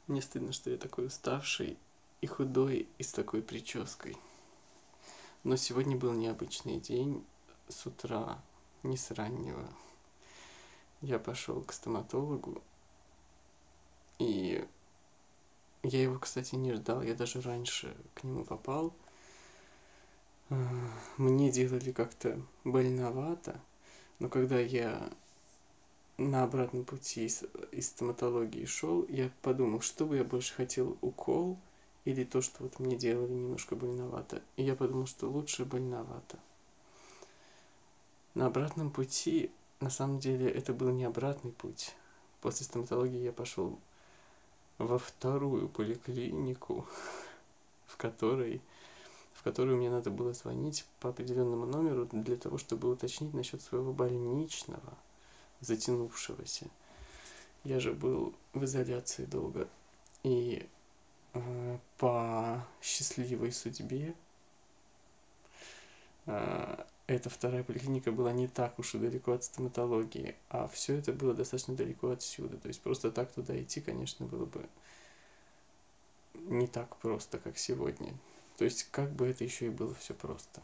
Мне стыдно, что я такой уставший и худой, и с такой прической. Но сегодня был необычный день. С утра, не с раннего, я пошел к стоматологу, и я его, кстати, не ждал, я даже раньше к нему попал. Мне делали как-то больновато, но когда я на обратном пути из стоматологии шел, я подумал, что бы я больше хотел, укол или то, что вот мне делали немножко больновато. И я подумал, что лучше больновато. На обратном пути, на самом деле, это был не обратный путь. После стоматологии я пошел во вторую поликлинику, в которой мне надо было звонить по определенному номеру для того, чтобы уточнить насчет своего больничного, затянувшегося. Я же был в изоляции долго, и по счастливой судьбе эта вторая поликлиника была не так уж и далеко от стоматологии, а все это было достаточно далеко отсюда. То есть просто так туда идти, конечно, было бы не так просто, как сегодня. То есть как бы это еще и было все просто.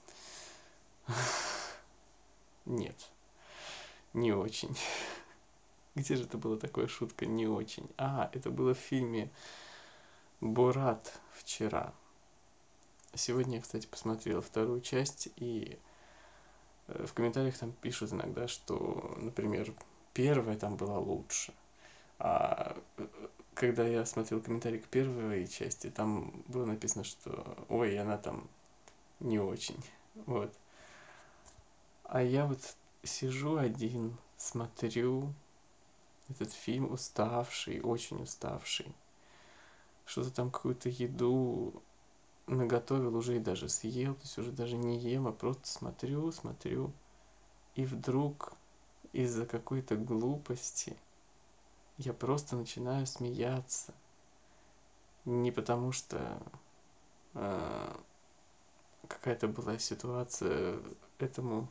Нет, не очень. Где же это была такая шутка «не очень»? Это было в фильме «Борат» вчера. Сегодня я, кстати, посмотрел вторую часть, и в комментариях там пишут иногда, что, например, первая там была лучше. А когда я смотрел комментарий к первой части, там было написано, что «Ой, она там не очень». Вот. А я вот сижу один, смотрю этот фильм уставший, очень уставший. Что-то там какую-то еду наготовил уже и даже съел, то есть уже даже не ем, а просто смотрю, и вдруг из-за какой-то глупости я просто начинаю смеяться. Не потому что какая-то была ситуация этому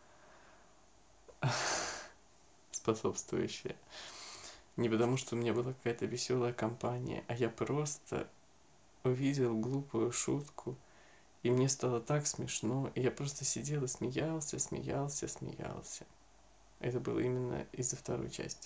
способствующая. Не потому что у меня была какая-то веселая компания, а я просто увидел глупую шутку, и мне стало так смешно, и я просто сидел и смеялся. Это было именно из-за второй части.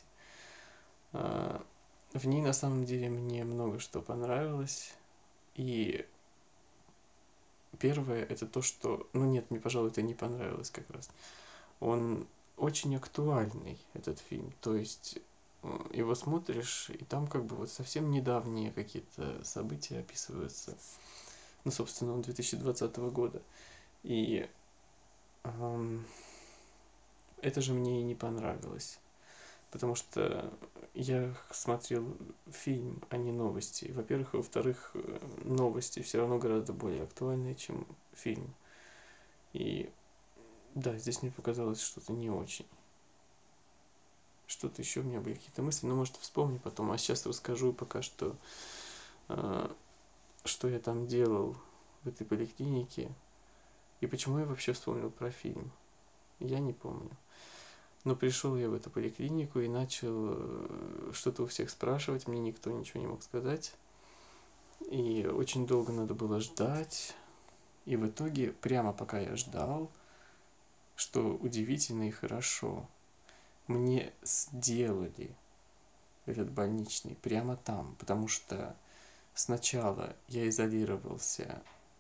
В ней на самом деле мне много что понравилось, и первое это то, что... Ну нет, мне, пожалуй, это не понравилось как раз. Он очень актуальный, этот фильм, то есть его смотришь, и там как бы вот совсем недавние какие-то события описываются. Ну, собственно, он 2020 года. И это же мне и не понравилось. Потому что я смотрел фильм, а не новости. Во-первых, и во-вторых, новости все равно гораздо более актуальные, чем фильм. И да, здесь мне показалось что-то не очень. Что-то еще у меня были какие-то мысли, но может вспомню потом. А сейчас расскажу пока что, что я там делал в этой поликлинике. И почему я вообще вспомнил про фильм. Я не помню. Но пришел я в эту поликлинику и начал что-то у всех спрашивать, мне никто ничего не мог сказать. И очень долго надо было ждать. И в итоге, прямо пока я ждал, что удивительно и хорошо, мне сделали этот больничный прямо там, потому что сначала я изолировался.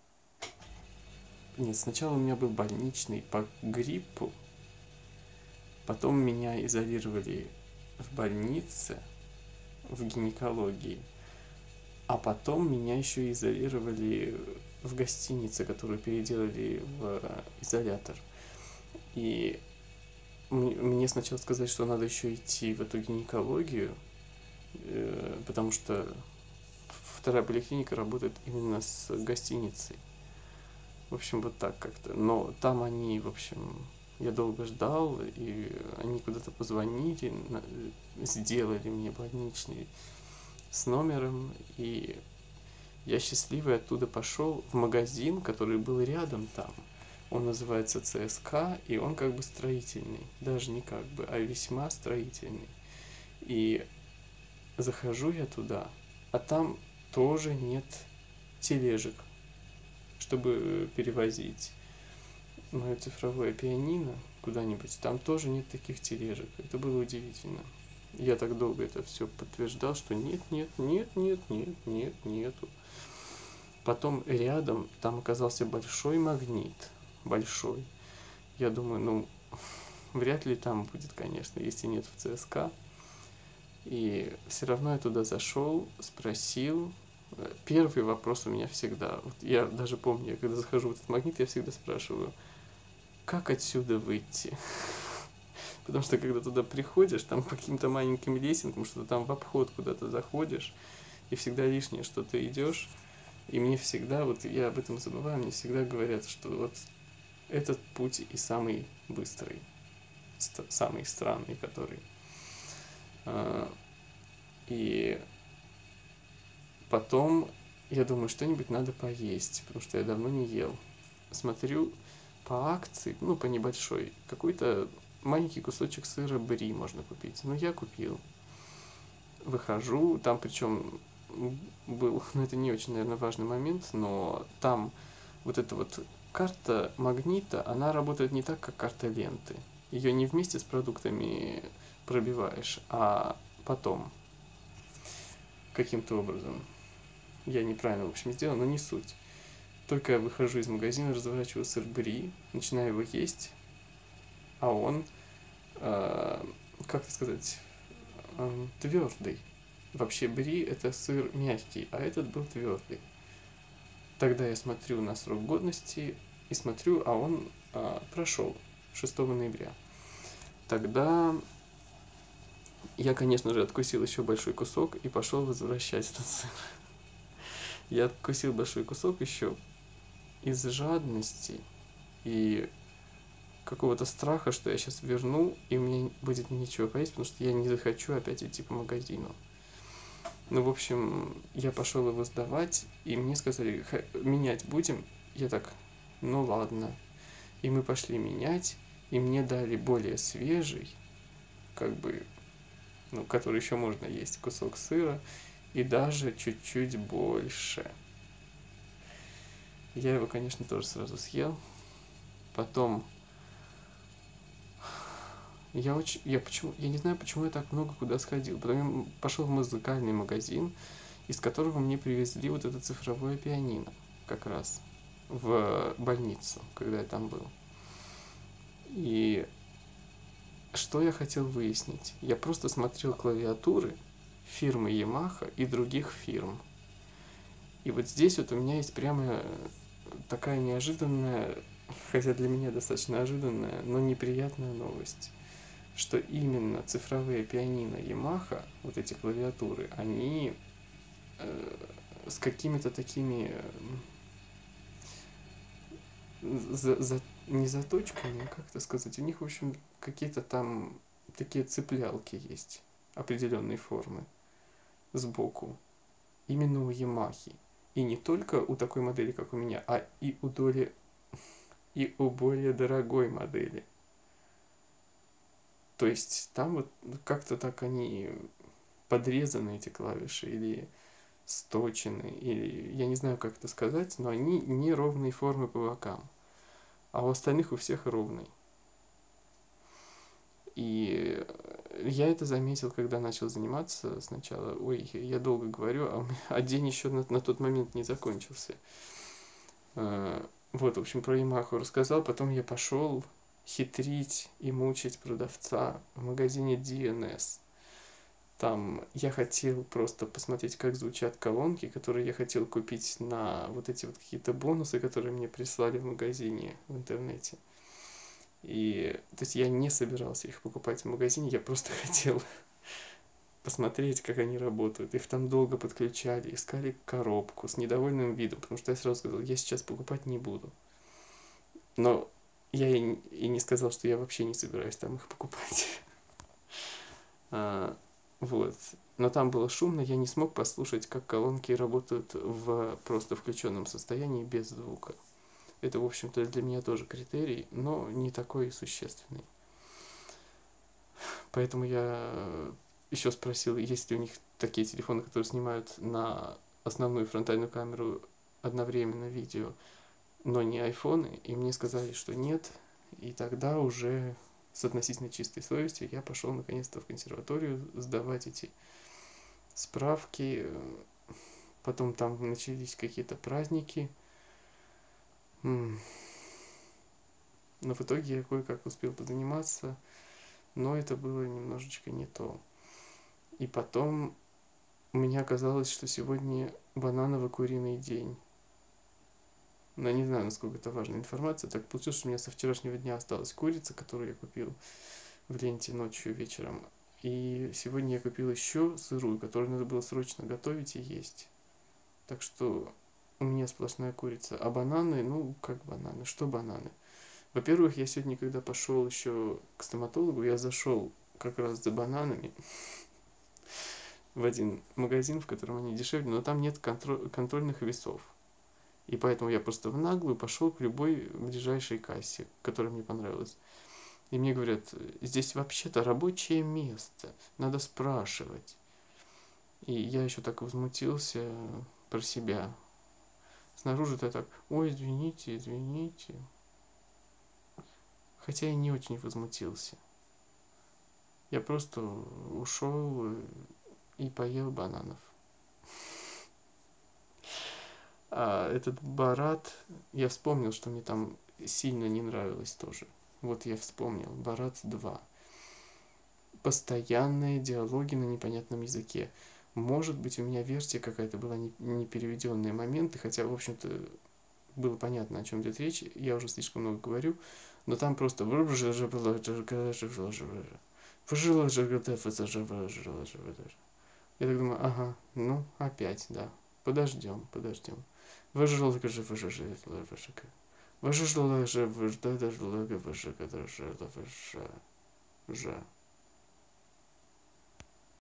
Нет, сначала у меня был больничный по гриппу, потом меня изолировали в больнице, в гинекологии, а потом меня еще изолировали в гостинице, которую переделали в изолятор. И мне сначала сказали, что надо еще идти в эту гинекологию, потому что вторая поликлиника работает именно с гостиницей. В общем, вот так как-то. Но там они, в общем, я долго ждал, и они куда-то позвонили, сделали мне больничный с номером, и я счастливый оттуда пошел в магазин, который был рядом там. Он называется ЦСК, и он как бы строительный. Даже не а весьма строительный. И захожу я туда, а там тоже нет тележек, чтобы перевозить мое цифровое пианино куда-нибудь. Там тоже нет таких тележек. Это было удивительно. Я так долго это все подтверждал, что нет, нет, нет, нет, нет, нет, нету. Потом рядом там оказался большой магнит. Большой. Я думаю, ну, вряд ли там будет, конечно, если нет в ЦСКА. И все равно я туда зашел, спросил. Первый вопрос у меня всегда, вот я даже помню, я когда захожу в этот магнит, я всегда спрашиваю, как отсюда выйти? Потому что когда туда приходишь, там по каким-то маленьким лесенкам, что-то там в обход куда-то заходишь, и всегда лишнее, что ты идешь. И мне всегда, вот я об этом забываю, мне всегда говорят, что вот этот путь и самый быстрый, самый странный, который. И потом я думаю, что-нибудь надо поесть, потому что я давно не ел. Смотрю по акции, ну, по небольшой, какой-то маленький кусочек сыра бри можно купить. Ну, я купил. Выхожу, там причем был, ну, это не очень, наверное, важный момент, но там вот эта вот карта магнита, она работает не так, как карта ленты. Ее не вместе с продуктами пробиваешь, а потом каким-то образом. Я неправильно, в общем, сделал, но не суть. Только я выхожу из магазина, разворачиваю сыр бри, начинаю его есть, а он, как это сказать, твердый. Вообще бри это сыр мягкий, а этот был твердый. Тогда я смотрю на срок годности и смотрю, а он прошел 6 ноября. Тогда я, конечно же, откусил еще большой кусок и пошел возвращать этот сыр. Я откусил большой кусок еще из жадности и какого-то страха, что я сейчас верну, и у меня будет нечего поесть, потому что я не захочу опять идти по магазину. Ну, в общем, я пошел его сдавать, и мне сказали, менять будем. Я так, ну ладно. И мы пошли менять, и мне дали более свежий, как бы, ну, который еще можно есть, кусок сыра, и даже чуть-чуть больше. Я его, конечно, тоже сразу съел. Потом я не знаю, почему я так много куда сходил. Потом я пошел в музыкальный магазин, из которого мне привезли вот это цифровое пианино, как раз в больницу, когда я там был. И что я хотел выяснить? Я просто смотрел клавиатуры фирмы Yamaha и других фирм. И вот здесь вот у меня есть прямо такая неожиданная, хотя для меня достаточно ожиданная, но неприятная новость, что именно цифровые пианино Yamaha, вот эти клавиатуры, они с какими-то такими не заточками, а как это сказать, у них, в общем, какие-то там такие цеплялки есть определенной формы сбоку, именно у Ямахи. И не только у такой модели, как у меня, а и у более дорогой модели. То есть там вот как-то так они подрезаны, эти клавиши, или сточены, или я не знаю, как это сказать, но они не ровной формы по бокам, а у остальных у всех ровный. И я это заметил, когда начал заниматься сначала. Ой, я долго говорю, а день еще на тот момент не закончился. Вот, в общем, про Ямаху рассказал, потом я пошел хитрить и мучить продавца в магазине DNS. Там я хотел просто посмотреть, как звучат колонки, которые я хотел купить на вот эти вот какие-то бонусы, которые мне прислали в магазине в интернете. И, то есть я не собирался их покупать в магазине, я просто хотел посмотреть, как они работают. Их там долго подключали, искали коробку с недовольным видом, потому что я сразу сказал, я сейчас покупать не буду. Но я и не сказал, что я вообще не собираюсь там их покупать. Вот. Но там было шумно, я не смог послушать, как колонки работают в просто включенном состоянии без звука. Это, в общем-то, для меня тоже критерий, но не такой существенный. Поэтому я еще спросил, есть ли у них такие телефоны, которые снимают на основную фронтальную камеру одновременно видео, но не айфоны, и мне сказали, что нет, и тогда уже с относительно чистой совестью я пошел наконец-то в консерваторию сдавать эти справки, потом там начались какие-то праздники, но в итоге я кое-как успел позаниматься, но это было немножечко не то. И потом мне оказалось, что сегодня бананово-куриный день. Но я не знаю, насколько это важная информация. Так получилось, что у меня со вчерашнего дня осталась курица, которую я купил в ленте ночью вечером. И сегодня я купил еще сырую, которую надо было срочно готовить и есть. Так что у меня сплошная курица. А бананы, ну как бананы, что бананы? Во-первых, я сегодня, когда пошел еще к стоматологу, я зашел как раз за бананами в один магазин, в котором они дешевле, но там нет контрольных весов. И поэтому я просто в наглую пошел к любой ближайшей кассе, которая мне понравилась. И мне говорят, здесь вообще-то рабочее место, надо спрашивать. И я еще так возмутился про себя. Снаружи-то я так, ой, извините, извините. Хотя я не очень возмутился. Я просто ушел и поел бананов. А этот Барат, я вспомнил, что мне там сильно не нравилось тоже. Вот я вспомнил, Барат 2. Постоянные диалоги на непонятном языке. Может быть, у меня версия какая-то была не переведенные моменты, хотя, в общем-то, было понятно, о чем идет речь. Я уже слишком много говорю, но там просто... Я так думаю, ага, ну, опять, да. Подождем. Выжил, скажи, выжил,